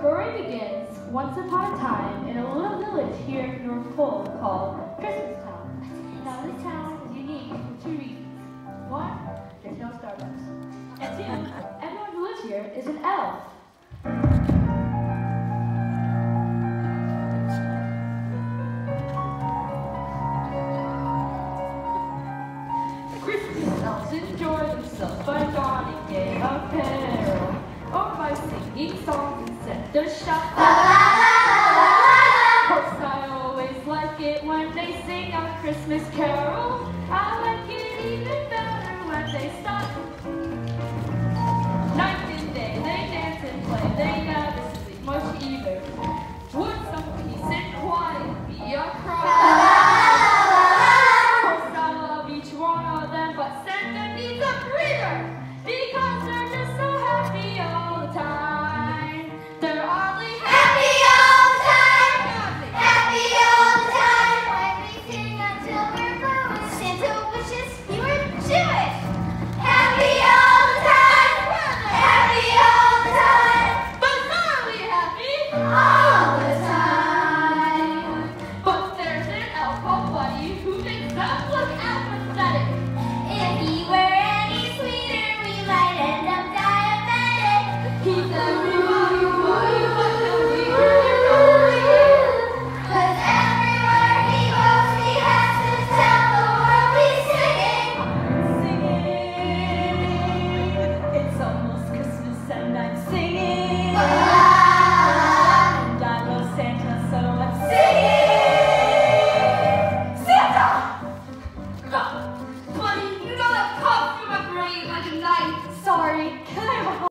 story begins once upon a time in a little village here in North Pole called Christmastown. Now this town is unique for two reasons. One, there's no Starbucks. And two, everyone who lives here is an elf. Christmas elves enjoy themselves by donning gay apparel, or by singing songs instead of shouting. Course, I always like it when they sing a Christmas carol. I like it even better when they stop. Night and day, they dance and play, they never sleep much either. Would some peace and quiet be a crime? Course, I love each one of them, but Santa needs a breather, because they're just so happy all the time. They're oddly happy all the time. Happy all the time. When we sing until we're blue, Santa wishes he were Jewish. Happy all the time. Happy all the time. But are we happy all the time? But there's an elf called Buddy who makes us look apathetic. If he were any sweeter, we might end up diabetic. He's everybody for you, but nobody for you. 'Cause everywhere he goes, he has to tell the world he's singing. It's almost Christmas and I'm singing. And I love Santa, so I'm singing. Santa!